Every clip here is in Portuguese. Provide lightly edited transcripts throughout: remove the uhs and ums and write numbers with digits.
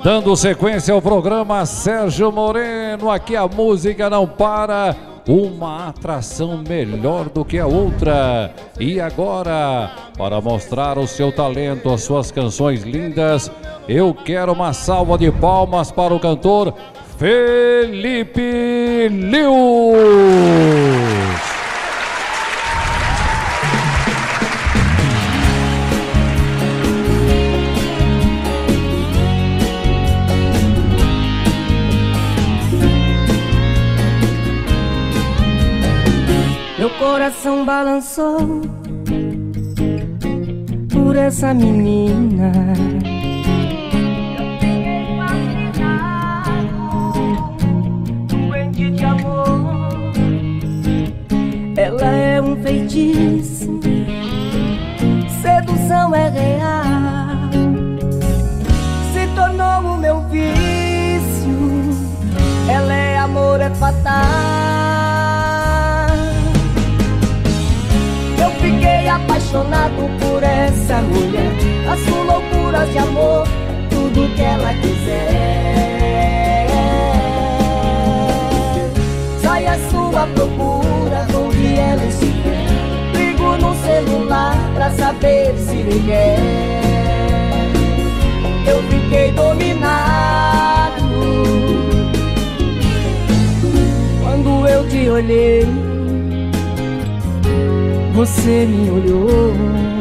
Dando sequência ao programa Sérgio Moreno, aqui a música não para, uma atração melhor do que a outra. E agora, para mostrar o seu talento, as suas canções lindas, eu quero uma salva de palmas para o cantor Felipe Lius. Meu coração balançou por essa menina. Eu fiquei fascinado, doente de amor. Ela é um feitiço, sedução é real. Se tornou o meu vício, ela é amor, é fatal. Fiquei apaixonado por essa mulher, faço loucuras de amor, tudo que ela quiser. Sai à sua procura, onde ela estiver, ligo no celular pra saber se me quer. Eu fiquei dominado quando eu te olhei. Você me olhou,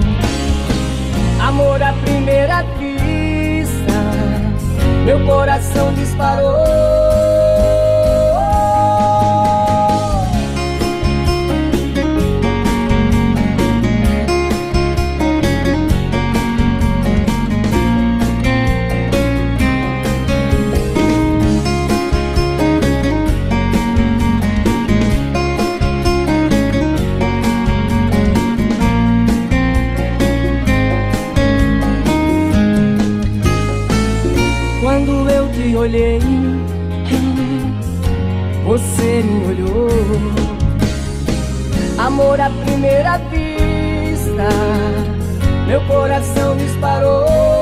amor à primeira vista, meu coração disparou. Olhei, você me olhou, amor à primeira vista, meu coração disparou.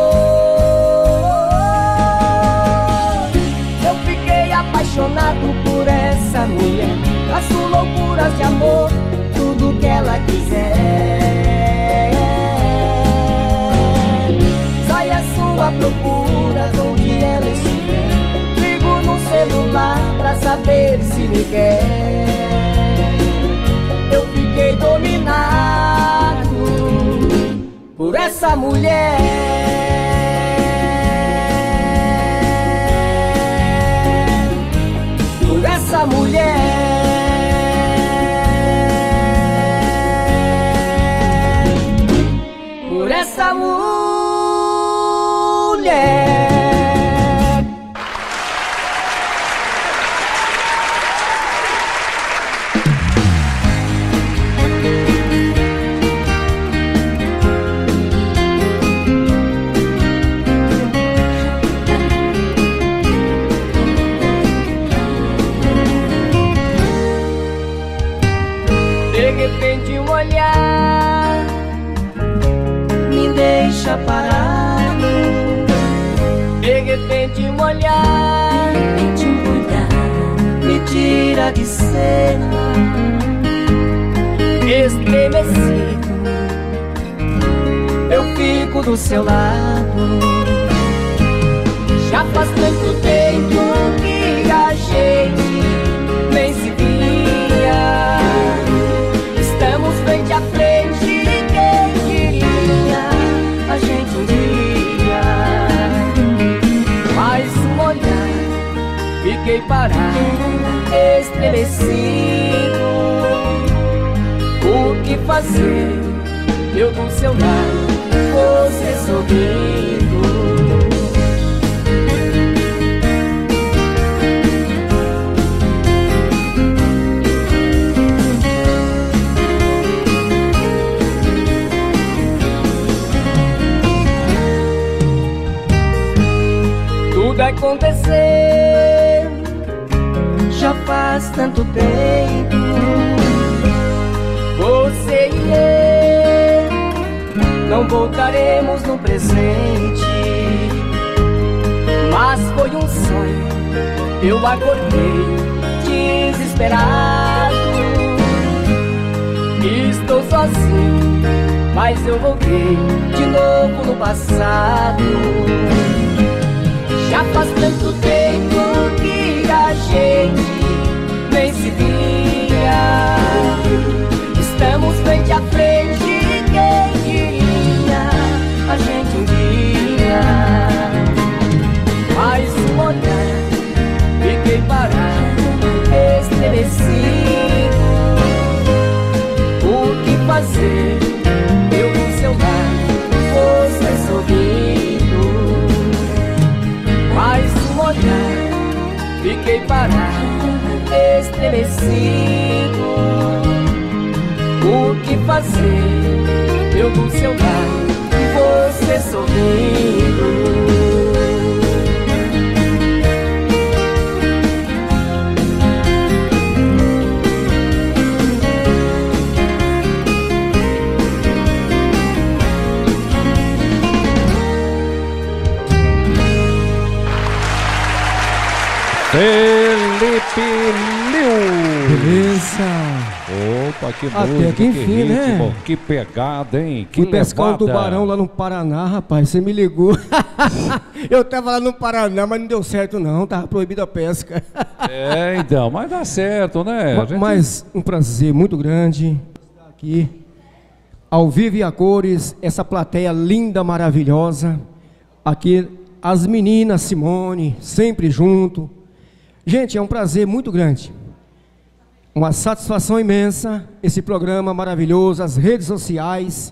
Eu fiquei apaixonado por essa mulher, faço loucuras de amor, tudo que ela quiser. Sai à sua procura, onde ela estiver, no celular pra saber se me quer. Eu fiquei dominado por essa mulher, por essa mulher, por essa mulher. Parado, de repente um olhar, me tira de cena, estremecido, eu fico do seu lado. Já faz tanto tempo que a gente nem se via, estamos frente a frente. A gente um dia, mais um olhar, fiquei parado, estremecido. O que fazer? Eu do seu lado, você sorrindo. Tudo aconteceu, já faz tanto tempo. Você e eu não voltaremos no presente, mas foi um sonho. Eu acordei desesperado. Estou sozinho, mas eu voltei de novo no passado. Já faz tanto tempo que a gente nem se via. Estamos frente a frente, quem diria a gente um dia. Mais um olhar, fiquei parado, estremecido. O que fazer? Eu no seu lado, você sorrindo. Mais um olhar, fiquei parado, estremecido. O que fazer? Eu do seu lado, você sorrindo. Felipe Liu. Beleza. Opa, que Até música, que enfim, ritmo, né? Que pegada, hein? Que Fui pescar um levada. tubarão lá no Paraná, rapaz, você me ligou. Eu tava lá no Paraná, mas não deu certo não, tava proibida a pesca. É, então, mas dá certo, né? A gente- Mas um prazer muito grande estar aqui, ao vivo e a cores, essa plateia linda, maravilhosa. Aqui as meninas, Simone, sempre junto. Gente, é um prazer muito grande. Uma satisfação imensa, esse programa maravilhoso, as redes sociais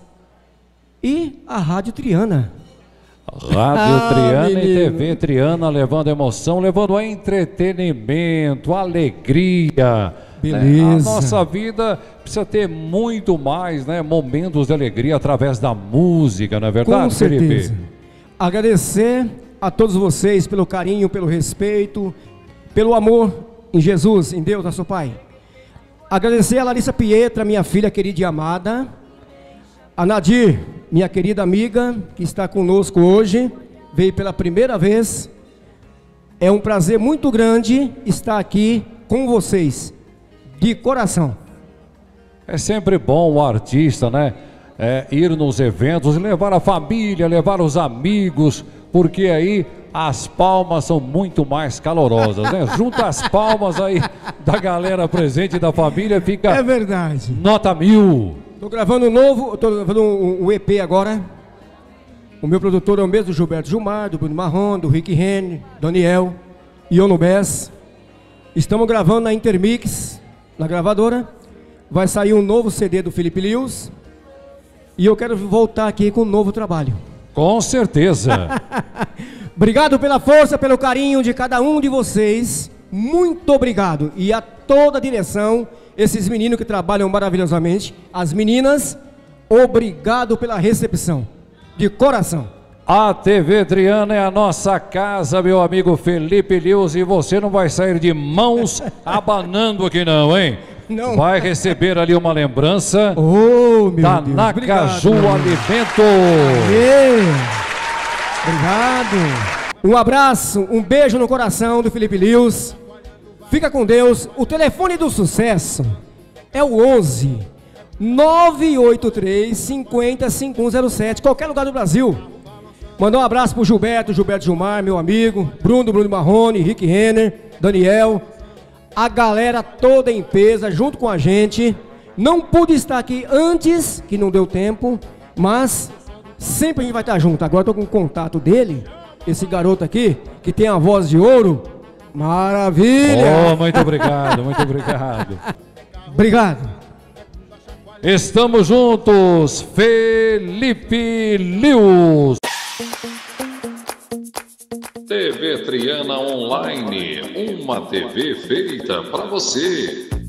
e a Rádio Triana. Rádio Triana e menino. TV Triana, levando emoção, levando entretenimento, alegria. Beleza. Né? A nossa vida precisa ter muito mais, né? Momentos de alegria através da música, não é verdade, Com certeza. Felipe? Agradecer a todos vocês pelo carinho, pelo respeito, pelo amor em Jesus, em Deus, nosso Pai. Agradecer a Larissa Pietra, minha filha querida e amada. A Nadir, minha querida amiga, que está conosco hoje, veio pela primeira vez. É um prazer muito grande estar aqui com vocês, de coração. É sempre bom o artista, né? Ir nos eventos, levar a família, levar os amigos, porque aí as palmas são muito mais calorosas, né? Junta as palmas aí da galera presente, da família, fica É verdade. nota 1000. Estou gravando um novo, estou gravando um EP agora. O meu produtor é o mesmo, do Gilberto Gilmar, do Bruno Marrom, do Rick Renner, Daniel, Iono Bess. Estamos gravando na Intermix, na gravadora. Vai sair um novo CD do Felipe Lius. E eu quero voltar aqui com um novo trabalho. Com certeza. Obrigado pela força, pelo carinho de cada um de vocês. Muito obrigado. E a toda a direção, esses meninos que trabalham maravilhosamente. As meninas, obrigado pela recepção. De coração. A TV Triana é a nossa casa, meu amigo Felipe Lius, e você não vai sair de mãos abanando aqui não, hein? Não. Vai receber ali uma lembrança Oh, meu da Deus. Nakaju Obrigado. Alimento. Aê. Obrigado. Um abraço, um beijo no coração do Felipe Lius. Fica com Deus. O telefone do sucesso é o 11 983 50 5107, qualquer lugar do Brasil. Mandar um abraço pro Gilberto Gilmar, meu amigo, Bruno Marrone, Rick Renner, Daniel, a galera toda em peso junto com a gente. Não pude estar aqui antes, que não deu tempo, mas sempre a gente vai estar junto. Agora estou com o contato dele, esse garoto aqui, que tem a voz de ouro. Maravilha! Oh, muito obrigado, muito obrigado. Obrigado. Estamos juntos, Felipe Lius. TV Triana Online, uma TV feita para você.